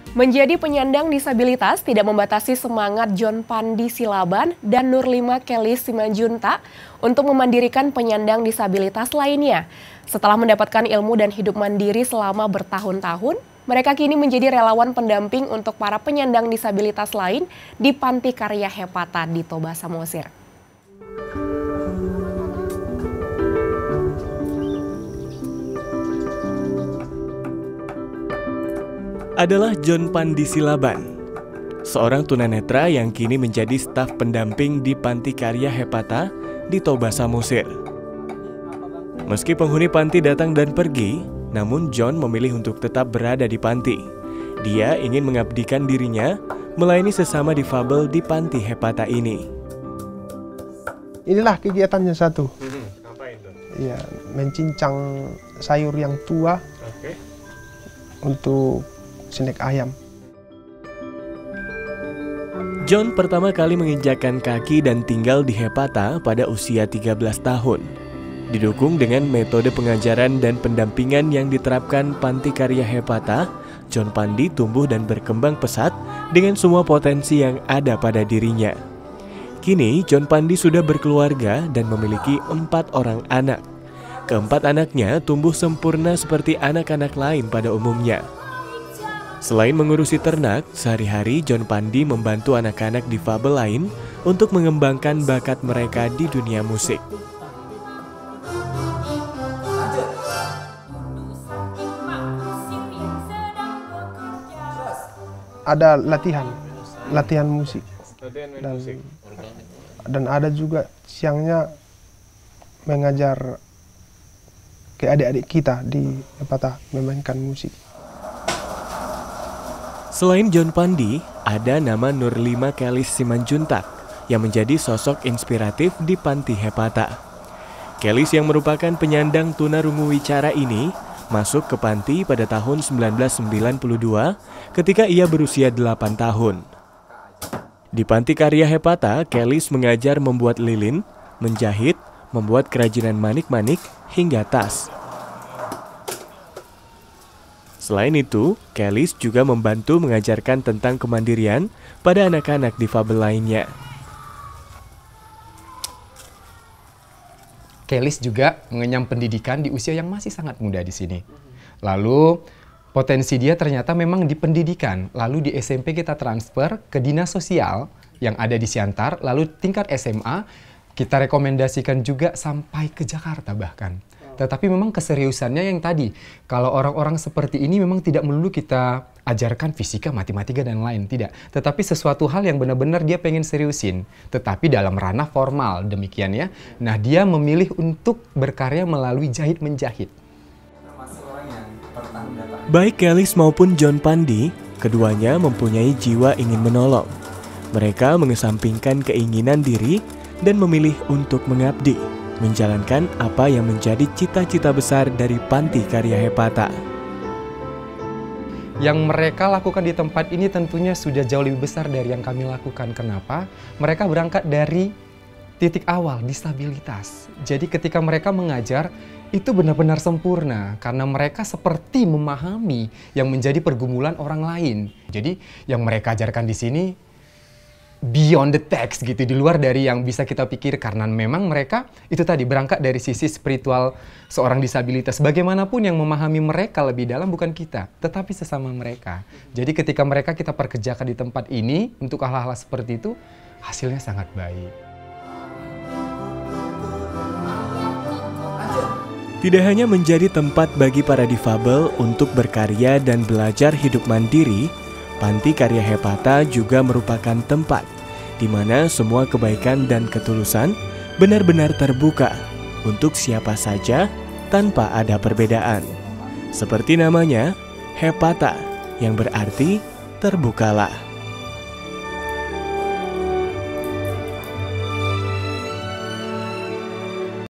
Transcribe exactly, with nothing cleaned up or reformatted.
Menjadi penyandang disabilitas tidak membatasi semangat John Pandi Silaban dan Nurlima Kelis Simanjuntak untuk memandirikan penyandang disabilitas lainnya. Setelah mendapatkan ilmu dan hidup mandiri selama bertahun-tahun, mereka kini menjadi relawan pendamping untuk para penyandang disabilitas lain di Panti Karya Hepata di Toba, Samosir. Adalah John Pandi Silaban, seorang tunanetra yang kini menjadi staf pendamping di Panti Karya Hepata di Toba, Samosir. Meski penghuni panti datang dan pergi, namun John memilih untuk tetap berada di panti. Dia ingin mengabdikan dirinya melayani sesama difabel di Panti Hepata ini. Inilah kegiatannya satu. Apa itu? Ya, mencincang sayur yang tua. Oke. Untuk snack ayam. John pertama kali menginjakkan kaki dan tinggal di Hepata pada usia tiga belas tahun. Didukung dengan metode pengajaran dan pendampingan yang diterapkan Panti Karya Hepata, John Pandi tumbuh dan berkembang pesat dengan semua potensi yang ada pada dirinya. Kini John Pandi sudah berkeluarga dan memiliki empat orang anak. Keempat anaknya tumbuh sempurna seperti anak-anak lain pada umumnya. Selain mengurusi ternak, sehari-hari John Pandi membantu anak-anak difabel lain untuk mengembangkan bakat mereka di dunia musik. Ada latihan, latihan musik. Latihan dan, musik. Dan ada juga siangnya mengajar ke adik-adik kita di Hepata memainkan musik. Selain John Pandi, ada nama Nurlima Kelis Simanjuntak yang menjadi sosok inspiratif di Panti Hepata. Kelis yang merupakan penyandang tunarungu wicara ini masuk ke panti pada tahun seribu sembilan ratus sembilan puluh dua ketika ia berusia delapan tahun. Di Panti Karya Hepata, Kelis mengajar membuat lilin, menjahit, membuat kerajinan manik-manik, hingga tas. Selain itu, Kelis juga membantu mengajarkan tentang kemandirian pada anak-anak difabel lainnya. Kelis juga mengenyam pendidikan di usia yang masih sangat muda di sini. Lalu potensi dia ternyata memang di pendidikan. Lalu di S M P kita transfer ke dinas sosial yang ada di Siantar. Lalu tingkat S M A kita rekomendasikan juga sampai ke Jakarta bahkan. Tetapi memang keseriusannya yang tadi, kalau orang-orang seperti ini memang tidak melulu kita ajarkan fisika, matematika, dan lain, tidak. Tetapi sesuatu hal yang benar-benar dia pengen seriusin, tetapi dalam ranah formal, demikian ya. Nah, dia memilih untuk berkarya melalui jahit-menjahit. Baik Kelis maupun John Pandi, keduanya mempunyai jiwa ingin menolong. Mereka mengesampingkan keinginan diri dan memilih untuk mengabdi, menjalankan apa yang menjadi cita-cita besar dari Panti Karya Hepata. Yang mereka lakukan di tempat ini tentunya sudah jauh lebih besar dari yang kami lakukan. Kenapa? Mereka berangkat dari titik awal, disabilitas. Jadi ketika mereka mengajar, itu benar-benar sempurna. Karena mereka seperti memahami yang menjadi pergumulan orang lain. Jadi yang mereka ajarkan di sini beyond the text gitu, di luar dari yang bisa kita pikir, karena memang mereka itu tadi berangkat dari sisi spiritual seorang disabilitas. Bagaimanapun yang memahami mereka lebih dalam bukan kita, tetapi sesama mereka. Jadi ketika mereka kita perkerjakan di tempat ini untuk hal-hal seperti itu, hasilnya sangat baik. Tidak hanya menjadi tempat bagi para difabel untuk berkarya dan belajar hidup mandiri, Panti Karya Hepata juga merupakan tempat di mana semua kebaikan dan ketulusan benar-benar terbuka untuk siapa saja tanpa ada perbedaan. Seperti namanya, Hepata, yang berarti terbukalah.